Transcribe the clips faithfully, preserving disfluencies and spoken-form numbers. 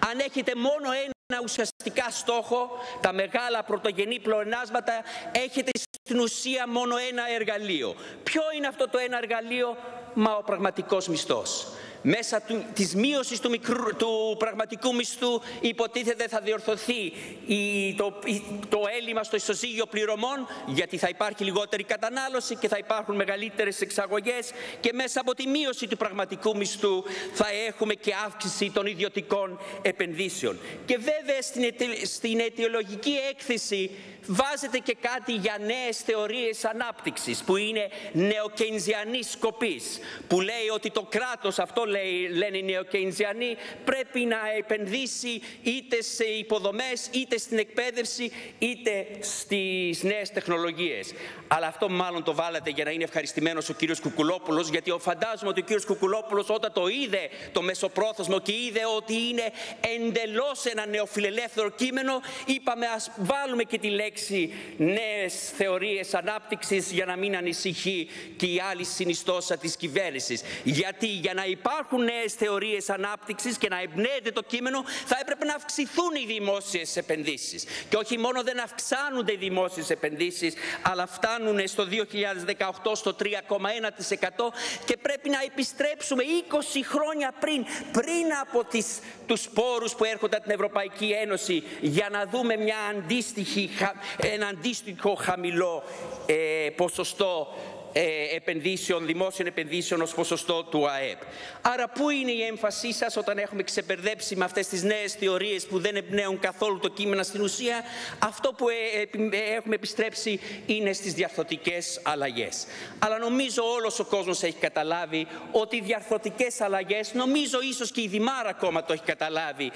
αν έχετε μόνο ένα ουσιαστικά στόχο, τα μεγάλα πρωτογενή πλεονάσματα, έχετε στην ουσία μόνο ένα εργαλείο. Ποιο είναι αυτό το ένα εργαλείο? Μα ο πραγματικός μισθός. Μέσα του, της μείωσης του, μικρού, του πραγματικού μισθού υποτίθεται θα διορθωθεί η, το, η, το έλλειμμα στο ισοζύγιο πληρωμών, γιατί θα υπάρχει λιγότερη κατανάλωση και θα υπάρχουν μεγαλύτερες εξαγωγές, και μέσα από τη μείωση του πραγματικού μισθού θα έχουμε και αύξηση των ιδιωτικών επενδύσεων. Και βέβαια στην, στην αιτιολογική έκθεση βάζετε και κάτι για νέες θεωρίες ανάπτυξης, που είναι νεοκεινζιανής σκοπής, που λέει ότι το κράτος, αυτό λέει, λένε οι νεοκεινζιανοί, πρέπει να επενδύσει είτε σε υποδομές, είτε στην εκπαίδευση, είτε στις νέες τεχνολογίες. Αλλά αυτό μάλλον το βάλατε για να είναι ευχαριστημένος ο κύριος Κουκουλόπουλος, γιατί φαντάζομαι ότι ο κύριος Κουκουλόπουλος όταν το είδε το μεσοπρόθεσμο και είδε ότι είναι εντελώς ένα νεοφιλελεύθερο κείμενο, είπαμε ας βάλουμε και τη λέξη νέες θεωρίες ανάπτυξης για να μην ανησυχεί και η άλλη συνιστόσα της κυβέρνησης. Γιατί για να υπάρχουν νέες θεωρίες ανάπτυξης και να εμπνέεται το κείμενο, θα έπρεπε να αυξηθούν οι δημόσιες επενδύσεις. Και όχι μόνο δεν αυξάνονται οι δημόσιες επενδύσεις, αλλά φτάνουν στο δύο χιλιάδες δεκαοκτώ στο τρία κόμμα ένα τοις εκατό και πρέπει να επιστρέψουμε είκοσι χρόνια πριν, πριν από τις, τους πόρους που έρχονται από την Ευρωπαϊκή Ένωση, για να δούμε μια αντίστοιχη, ένα αντίστοιχο χαμηλό ε, ποσοστό επενδύσεων, δημόσιων επενδύσεων ως ποσοστό του ΑΕΠ. Άρα πού είναι η έμφασή σας όταν έχουμε ξεπερδέψει με αυτές τις νέες θεωρίες που δεν εμπνέουν καθόλου το κείμενο? Στην ουσία αυτό που έχουμε επιστρέψει είναι στις διαρθρωτικές αλλαγές. Αλλά νομίζω όλος ο κόσμος έχει καταλάβει ότι οι διαρθρωτικές αλλαγές, νομίζω ίσως και η Δημάρα ακόμα το έχει καταλάβει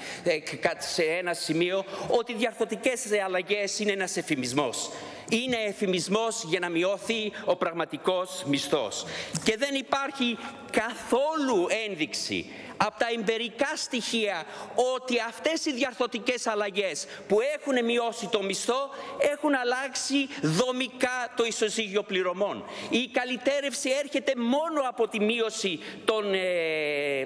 σε ένα σημείο, ότι οι διαρθρωτικές αλλαγές είναι ένας εφημισμός. Είναι εφημισμός για να μειώθει ο πραγματικός μισθός. Και δεν υπάρχει καθόλου ένδειξη από τα εμπειρικά στοιχεία ότι αυτές οι διαρθρωτικές αλλαγές που έχουν μειώσει το μισθό έχουν αλλάξει δομικά το ισοζύγιο πληρωμών. Η καλυτέρευση έρχεται μόνο από τη μείωση των ε, ε,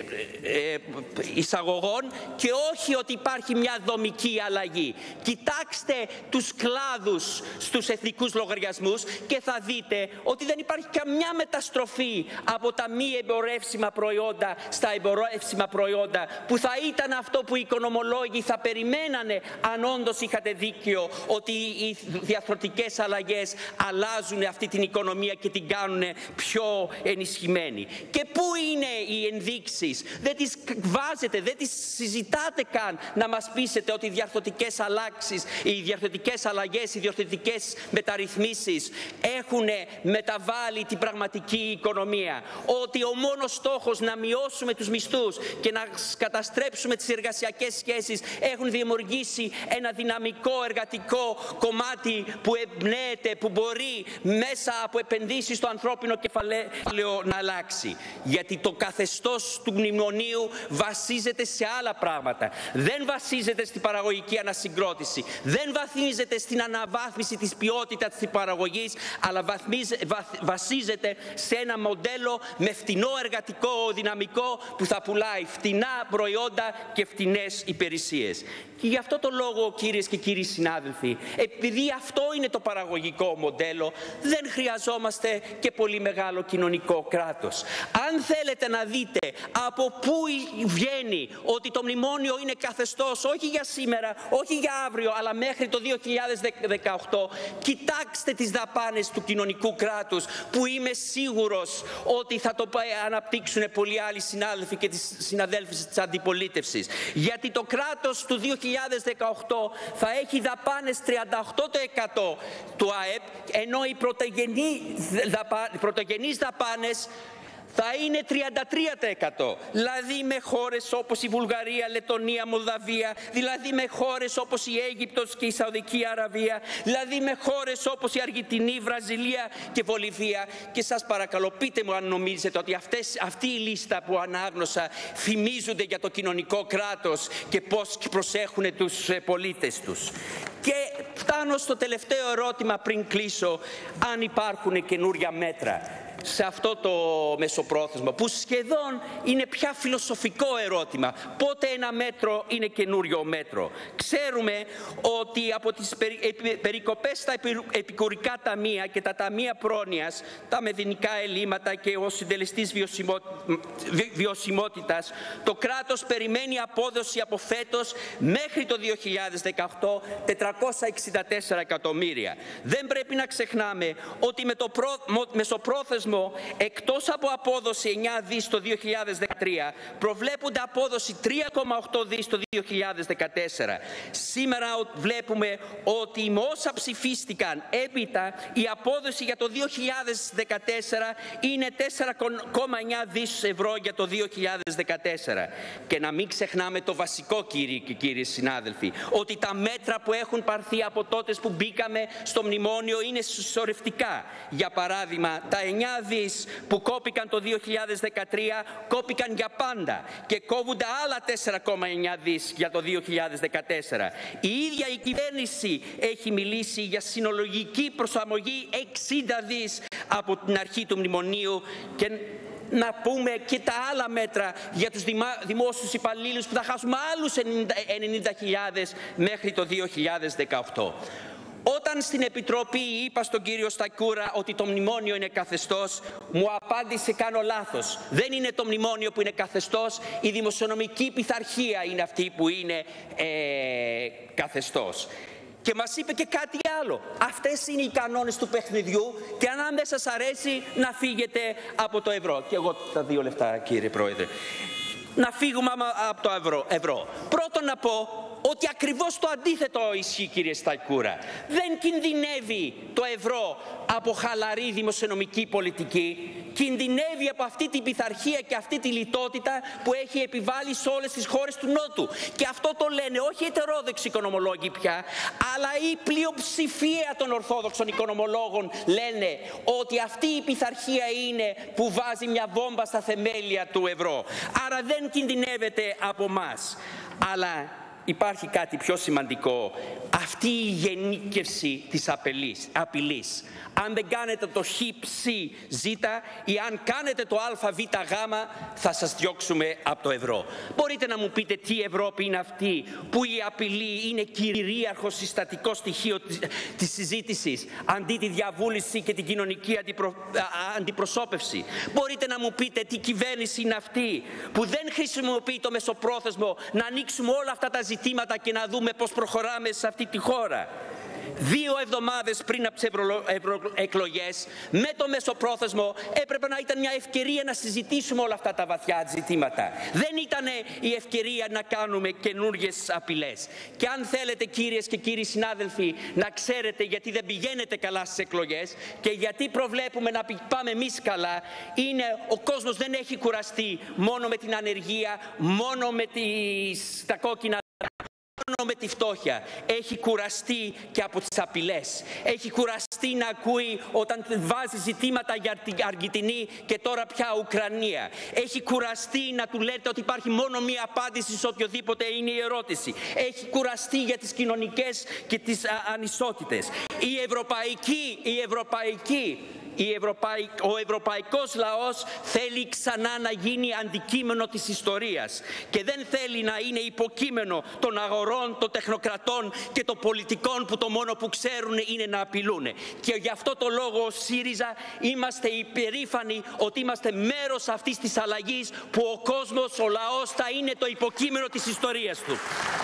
ε, εισαγωγών και όχι ότι υπάρχει μια δομική αλλαγή. Κοιτάξτε τους κλάδους στους εθνικούς λογαριασμούς και θα δείτε ότι δεν υπάρχει καμιά μεταστροφή από τα μη εμπορεύσιμα προϊόντα στα εμπορεύσιμα προϊόντα, που θα ήταν αυτό που οι οικονομολόγοι θα περιμένανε αν όντως είχατε δίκιο ότι οι διαρθρωτικές αλλαγές αλλάζουν αυτή την οικονομία και την κάνουν πιο ενισχυμένη. Και πού είναι οι ενδείξεις? Δεν τις βάζετε, δεν τις συζητάτε καν να μας πείσετε ότι οι διαρθρωτικές αλλάξεις, οι διαρθρωτικές αλλαγές, οι διαρθρωτικές μεταρρυθμίσεις έχουν μεταβάλει την πραγματική οικονομία. Ότι ο μόνος στόχος να μειώσουμε τους μισθούς και να καταστρέψουμε τις εργασιακές σχέσεις έχουν δημιουργήσει ένα δυναμικό εργατικό κομμάτι που εμπνέεται, που μπορεί μέσα από επενδύσεις στο ανθρώπινο κεφάλαιο να αλλάξει. Γιατί το καθεστώς του μνημονίου βασίζεται σε άλλα πράγματα. Δεν βασίζεται στην παραγωγική ανασυγκρότηση, δεν βασίζεται στην αναβάθμιση της ποιότητας της παραγωγής, αλλά βασίζεται σε ένα μοντέλο με φτηνό εργατικό δυναμικό που θα πουλάει φτηνά προϊόντα και φτηνές υπηρεσίες. Και γι' αυτό το λόγο, κυρίες και κύριοι συνάδελφοι, επειδή αυτό είναι το παραγωγικό μοντέλο, δεν χρειαζόμαστε και πολύ μεγάλο κοινωνικό κράτος. Αν θέλετε να δείτε από πού βγαίνει ότι το μνημόνιο είναι καθεστώς όχι για σήμερα, όχι για αύριο, αλλά μέχρι το δύο χιλιάδες δεκαοκτώ, κοιτάξτε τις δαπάνες του κοινωνικού κράτους, που είμαι σίγουρος ότι θα το αναπτύξουν πολλοί άλλοι συνάδελφοι και τις συναδέλφους της αντιπολίτευσης. Γιατί το κράτος του δύο χιλιάδες δεκαοκτώ θα έχει δαπάνες τριάντα οκτώ τοις εκατό του ΑΕΠ, ενώ οι πρωτογενείς δαπάνες θα είναι τριάντα τρία τοις εκατό. Δηλαδή με χώρες όπως η Βουλγαρία, Λετονία, Μολδαβία, δηλαδή με χώρες όπως η Αίγυπτος και η Σαουδική Αραβία, δηλαδή με χώρες όπως η Αργεντινή, Βραζιλία και Βολιβία. Και σας παρακαλώ, πείτε μου αν νομίζετε ότι αυτές, αυτή η λίστα που ανάγνωσα φημίζονται για το κοινωνικό κράτος και πώς προσέχουν τους πολίτες τους. Και φτάνω στο τελευταίο ερώτημα πριν κλείσω, αν υπάρχουν καινούρια μέτρα. σε αυτό το μεσοπρόθεσμο, που σχεδόν είναι πια φιλοσοφικό ερώτημα. Πότε ένα μέτρο είναι καινούριο μέτρο? Ξέρουμε ότι από τις περικοπές στα επικουρικά ταμεία και τα ταμεία πρόνοιας, τα μεδενικά ελλείμματα και ο συντελεστής βιωσιμότητας, το κράτος περιμένει απόδοση από φέτος μέχρι το δύο χιλιάδες δεκαοκτώ τετρακόσια εξήντα τέσσερα εκατομμύρια. Δεν πρέπει να ξεχνάμε ότι με το μεσοπρόθεσμο, εκτός από απόδοση εννέα δις το δύο χιλιάδες δεκατρία, προβλέπονται απόδοση τρία κόμμα οκτώ δις το δύο χιλιάδες δεκατέσσερα. Σήμερα βλέπουμε ότι με όσα ψηφίστηκαν έπειτα, η απόδοση για το δύο χιλιάδες δεκατέσσερα είναι τέσσερα κόμμα εννέα δις ευρώ για το δύο χιλιάδες δεκατέσσερα. Και να μην ξεχνάμε το βασικό, κύριοι και κύριοι συνάδελφοι, ότι τα μέτρα που έχουν πάρθει από τότε που μπήκαμε στο μνημόνιο είναι συσσωρευτικά. Για παράδειγμα, τα εννέα δις που κόπηκαν το δύο χιλιάδες δεκατρία κόπηκαν για πάντα και κόβονται άλλα τέσσερα κόμμα εννέα δις για το δύο χιλιάδες δεκατέσσερα. Η ίδια η κυβέρνηση έχει μιλήσει για συνολογική προσαρμογή εξήντα δις από την αρχή του μνημονίου, και να πούμε και τα άλλα μέτρα για τους δημόσιους υπαλλήλους που θα χάσουμε άλλους ενενήντα χιλιάδες μέχρι το δύο χιλιάδες δεκαοκτώ. Όταν στην Επιτροπή είπα στον κύριο Σταϊκούρα ότι το μνημόνιο είναι καθεστώς, μου απάντησε: κάνω λάθος. Δεν είναι το μνημόνιο που είναι καθεστώς, η δημοσιονομική πειθαρχία είναι αυτή που είναι ε, καθεστώς. Και μας είπε και κάτι άλλο. Αυτές είναι οι κανόνες του παιχνιδιού και αν δεν σας αρέσει να φύγετε από το ευρώ. Και εγώ τα δύο λεπτά, κύριε Πρόεδρε. Να φύγουμε από το ευρώ. ευρώ. Πρώτον να πω ότι ακριβώς το αντίθετο ισχύει, κύριε Σταϊκούρα. Δεν κινδυνεύει το ευρώ από χαλαρή δημοσιονομική πολιτική. Κινδυνεύει από αυτή την πειθαρχία και αυτή τη λιτότητα που έχει επιβάλει σε όλες τις χώρες του Νότου. Και αυτό το λένε όχι ετερόδοξοι οικονομολόγοι πια, αλλά η πλειοψηφία των ορθόδοξων οικονομολόγων λένε ότι αυτή η πειθαρχία είναι που βάζει μια βόμβα στα θεμέλια του ευρώ. Άρα δεν κινδυνεύεται από μας. Αλλά υπάρχει κάτι πιο σημαντικό. Αυτή η γενίκευση της απειλής, απειλής. Αν δεν κάνετε το χ, ψ, ζ ή αν κάνετε το α, β, γ, θα σας διώξουμε από το ευρώ. Μπορείτε να μου πείτε τι Ευρώπη είναι αυτή που η απειλή είναι κυρίαρχο συστατικό στοιχείο της, της συζήτησης, αντί τη διαβούληση και την κοινωνική αντιπρο, α, αντιπροσώπευση? Μπορείτε να μου πείτε τι κυβέρνηση είναι αυτή που δεν χρησιμοποιεί το μεσοπρόθεσμο να ανοίξουμε όλα αυτά τα ζητήματα και να δούμε πώς προχωράμε σε αυτή τη χώρα? Δύο εβδομάδες πριν από τις ευρωεκλογές, με το μεσοπρόθεσμο έπρεπε να ήταν μια ευκαιρία να συζητήσουμε όλα αυτά τα βαθιά ζητήματα. Δεν ήταν η ευκαιρία να κάνουμε καινούργιες απειλές. Και αν θέλετε, κύριες και κύριοι συνάδελφοι, να ξέρετε γιατί δεν πηγαίνετε καλά στις εκλογές και γιατί προβλέπουμε να πάμε εμείς καλά, είναι ο κόσμος δεν έχει κουραστεί μόνο με την ανεργία, μόνο με τις, τα κόκκινα, μόνο με τη φτώχεια. Έχει κουραστεί και από τις απειλές. Έχει κουραστεί να ακούει όταν βάζει ζητήματα για την Αργεντινή και τώρα πια Ουκρανία. Έχει κουραστεί να του λέτε ότι υπάρχει μόνο μία απάντηση σε οποιοδήποτε είναι η ερώτηση. Έχει κουραστεί για τις κοινωνικές και τις ανισότητες. Η ευρωπαϊκή, η ευρωπαϊκή Η Ευρωπαϊ... Ο ευρωπαϊκός λαός θέλει ξανά να γίνει αντικείμενο της ιστορίας και δεν θέλει να είναι υποκείμενο των αγορών, των τεχνοκρατών και των πολιτικών που το μόνο που ξέρουν είναι να απειλούν. Και γι' αυτό το λόγο ως ΣΥΡΙΖΑ είμαστε υπερήφανοι ότι είμαστε μέρος αυτής της αλλαγής που ο κόσμος, ο λαός θα είναι το υποκείμενο της ιστορίας του.